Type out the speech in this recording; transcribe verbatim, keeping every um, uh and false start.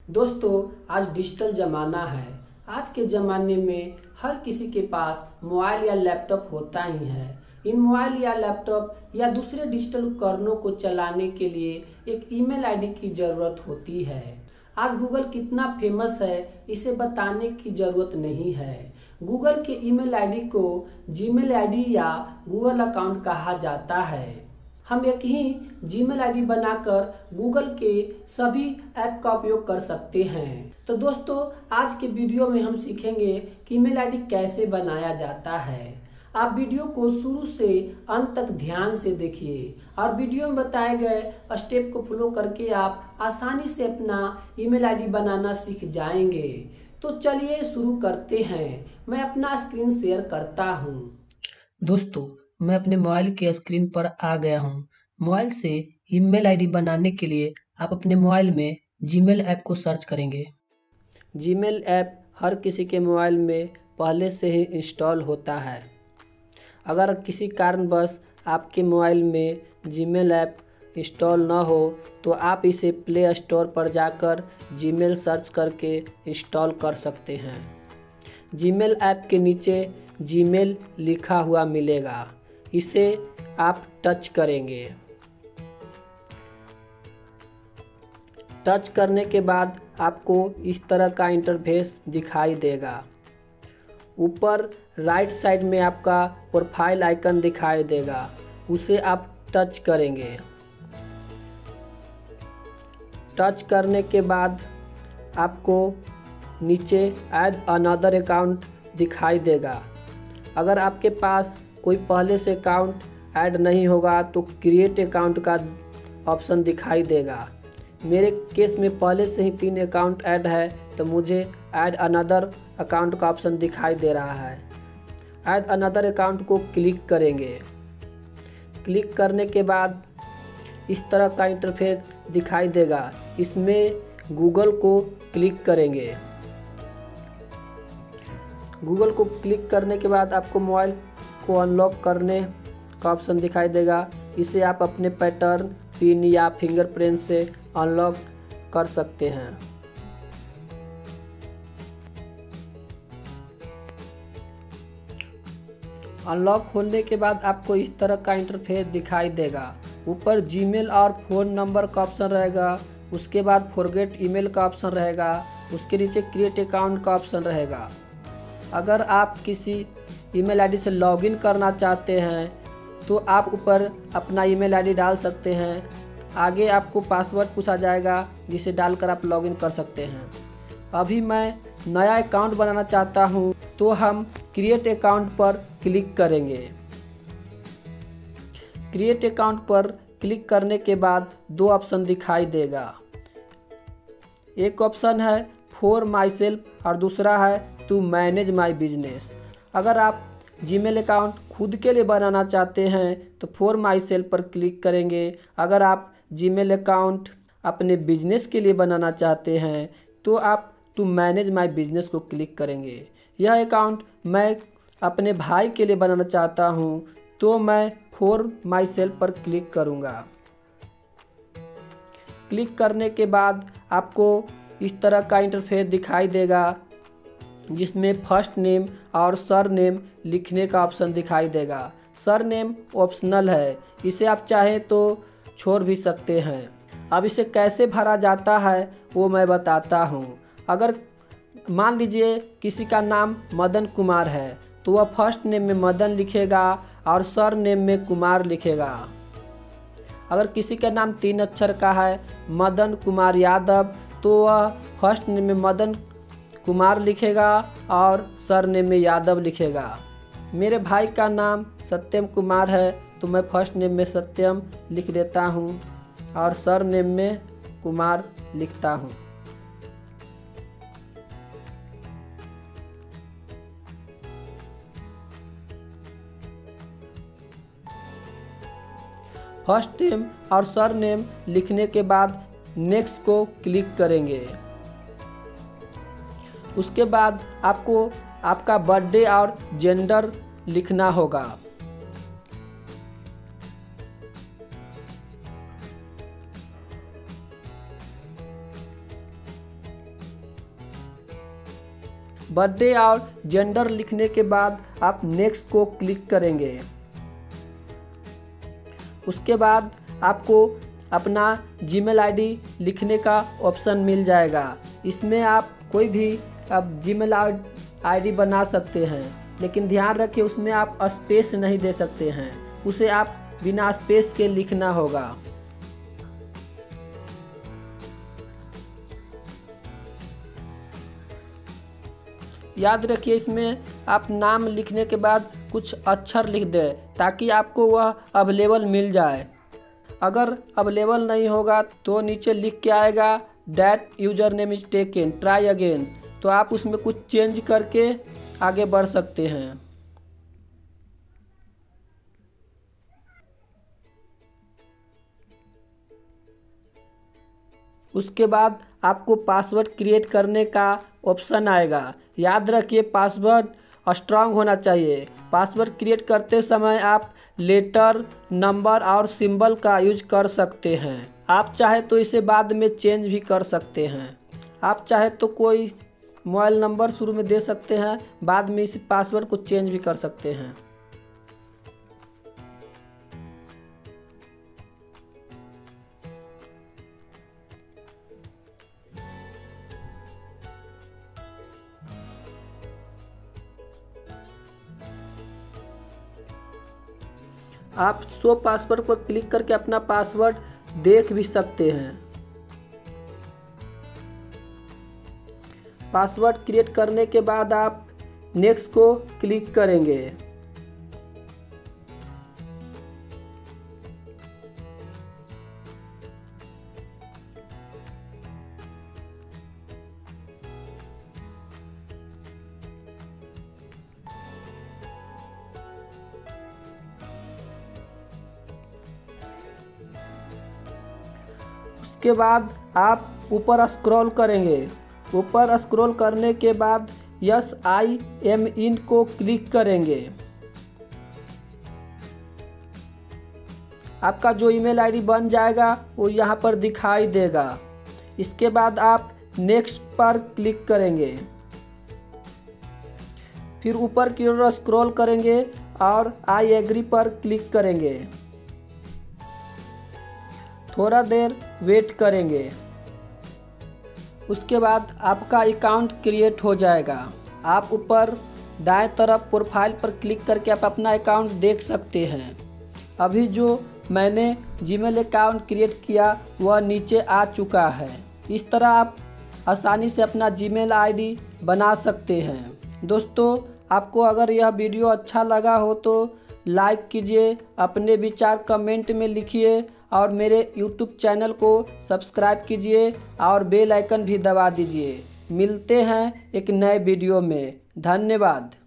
दोस्तों, आज डिजिटल ज़माना है। आज के ज़माने में हर किसी के पास मोबाइल या लैपटॉप होता ही है। इन मोबाइल या लैपटॉप या दूसरे डिजिटल उपकरणों को चलाने के लिए एक ईमेल आईडी की ज़रूरत होती है। आज गूगल कितना फेमस है, इसे बताने की ज़रूरत नहीं है। गूगल के ईमेल आईडी को जीमेल आईडी या गूगल अकाउंट कहा जाता है। हम एक ही जीमेल आईडी बनाकर गूगल के सभी ऐप का उपयोग कर सकते हैं। तो दोस्तों, आज के वीडियो में हम सीखेंगे कि ईमेल आईडी कैसे बनाया जाता है। आप वीडियो को शुरू से अंत तक ध्यान से देखिए और वीडियो में बताए गए स्टेप को फॉलो करके आप आसानी से अपना ईमेल आईडी बनाना सीख जाएंगे। तो चलिए शुरू करते हैं। मैं अपना स्क्रीन शेयर करता हूँ। दोस्तों, मैं अपने मोबाइल के स्क्रीन पर आ गया हूँ। मोबाइल से ईमेल आईडी बनाने के लिए आप अपने मोबाइल में जीमेल ऐप को सर्च करेंगे। जीमेल ऐप हर किसी के मोबाइल में पहले से ही इंस्टॉल होता है। अगर किसी कारणवश आपके मोबाइल में जीमेल ऐप इंस्टॉल न हो तो आप इसे प्ले स्टोर पर जाकर जीमेल सर्च करके इंस्टॉल कर सकते हैं। जीमेल ऐप के नीचे जीमेल लिखा हुआ मिलेगा, इसे आप टच करेंगे। टच करने के बाद आपको इस तरह का इंटरफेस दिखाई देगा। ऊपर राइट साइड में आपका प्रोफाइल आइकन दिखाई देगा, उसे आप टच करेंगे। टच करने के बाद आपको नीचे ऐड अनदर अकाउंट दिखाई देगा। अगर आपके पास कोई पहले से अकाउंट ऐड नहीं होगा तो क्रिएट अकाउंट का ऑप्शन दिखाई देगा। मेरे केस में पहले से ही तीन अकाउंट ऐड है तो मुझे ऐड अनदर अकाउंट का ऑप्शन दिखाई दे रहा है। ऐड अनदर अकाउंट को क्लिक करेंगे। क्लिक करने के बाद इस तरह का इंटरफेस दिखाई देगा। इसमें गूगल को क्लिक करेंगे। गूगल को क्लिक करने के बाद आपको मोबाइल को अनलॉक करने का ऑप्शन दिखाई देगा। इसे आप अपने पैटर्न, पिन या फिंगरप्रिंट से अनलॉक कर सकते हैं। अनलॉक होने के बाद आपको इस तरह का इंटरफेस दिखाई देगा। ऊपर जीमेल और फ़ोन नंबर का ऑप्शन रहेगा, उसके बाद फॉरगेट ईमेल का ऑप्शन रहेगा, उसके नीचे क्रिएट अकाउंट का ऑप्शन रहेगा। अगर आप किसी ईमेल आईडी से लॉगिन करना चाहते हैं तो आप ऊपर अपना ईमेल आईडी डाल सकते हैं। आगे आपको पासवर्ड पूछा जाएगा जिसे डालकर आप लॉगिन कर सकते हैं। अभी मैं नया अकाउंट बनाना चाहता हूं तो हम क्रिएट अकाउंट पर क्लिक करेंगे। क्रिएट अकाउंट पर क्लिक करने के बाद दो ऑप्शन दिखाई देगा। एक ऑप्शन है फॉर माई सेल्फ और दूसरा है टू मैनेज माई बिजनेस। अगर आप जीमेल अकाउंट खुद के लिए बनाना चाहते हैं तो फॉर माई सेल्फ पर क्लिक करेंगे। अगर आप जीमेल अकाउंट अपने बिजनेस के लिए बनाना चाहते हैं तो आप टू मैनेज माई बिजनेस को क्लिक करेंगे। यह अकाउंट मैं अपने भाई के लिए बनाना चाहता हूं तो मैं फॉर माई सेल्फ पर क्लिक करूंगा। क्लिक करने के बाद आपको इस तरह का इंटरफेस दिखाई देगा जिसमें फर्स्ट नेम और सर नेम लिखने का ऑप्शन दिखाई देगा। सर नेम ऑप्शनल है, इसे आप चाहें तो छोड़ भी सकते हैं। अब इसे कैसे भरा जाता है वो मैं बताता हूँ। अगर मान लीजिए किसी का नाम मदन कुमार है तो वह फर्स्ट नेम में मदन लिखेगा और सर नेम में कुमार लिखेगा। अगर किसी का नाम तीन अक्षर का है मदन कुमार यादव तो वह फर्स्ट नेम में मदन कुमार लिखेगा और सर नेम में यादव लिखेगा। मेरे भाई का नाम सत्यम कुमार है तो मैं फर्स्ट नेम में सत्यम लिख देता हूँ और सर नेम में कुमार लिखता हूँ। फर्स्ट नेम और सर नेम लिखने के बाद नेक्स्ट को क्लिक करेंगे। उसके बाद आपको आपका बर्थडे और जेंडर लिखना होगा। बर्थडे और जेंडर लिखने के बाद आप नेक्स्ट को क्लिक करेंगे। उसके बाद आपको अपना जीमेल आईडी लिखने का ऑप्शन मिल जाएगा। इसमें आप कोई भी अब जीमेल आईडी बना सकते हैं, लेकिन ध्यान रखिए उसमें आप स्पेस नहीं दे सकते हैं, उसे आप बिना स्पेस के लिखना होगा। याद रखिए इसमें आप नाम लिखने के बाद कुछ अक्षर लिख दें ताकि आपको वह अवेलेबल मिल जाए। अगर अवेलेबल नहीं होगा तो नीचे लिख के आएगा that username is taken try again, तो आप उसमें कुछ चेंज करके आगे बढ़ सकते हैं। उसके बाद आपको पासवर्ड क्रिएट करने का ऑप्शन आएगा। याद रखिए पासवर्ड स्ट्रांग होना चाहिए। पासवर्ड क्रिएट करते समय आप लेटर, नंबर और सिंबल का यूज कर सकते हैं। आप चाहे तो इसे बाद में चेंज भी कर सकते हैं। आप चाहे तो कोई मोबाइल नंबर शुरू में दे सकते हैं, बाद में इस पासवर्ड को चेंज भी कर सकते हैं। आप शो पासवर्ड पर क्लिक करके अपना पासवर्ड देख भी सकते हैं। पासवर्ड क्रिएट करने के बाद आप नेक्स्ट को क्लिक करेंगे। उसके बाद आप ऊपर स्क्रॉल करेंगे। ऊपर स्क्रॉल करने के बाद यस आई एम इन को क्लिक करेंगे। आपका जो ईमेल आईडी बन जाएगा वो यहाँ पर दिखाई देगा। इसके बाद आप नेक्स्ट पर क्लिक करेंगे। फिर ऊपर की ओर स्क्रॉल करेंगे और आई एग्री पर क्लिक करेंगे। थोड़ा देर वेट करेंगे। उसके बाद आपका अकाउंट क्रिएट हो जाएगा। आप ऊपर दाएं तरफ प्रोफाइल पर क्लिक करके आप अपना अकाउंट देख सकते हैं। अभी जो मैंने जीमेल अकाउंट क्रिएट किया वह नीचे आ चुका है। इस तरह आप आसानी से अपना जीमेल आईडी बना सकते हैं। दोस्तों, आपको अगर यह वीडियो अच्छा लगा हो तो लाइक कीजिए, अपने विचार कमेंट में लिखिए और मेरे यूट्यूब चैनल को सब्सक्राइब कीजिए और बेल आइकन भी दबा दीजिए। मिलते हैं एक नए वीडियो में। धन्यवाद।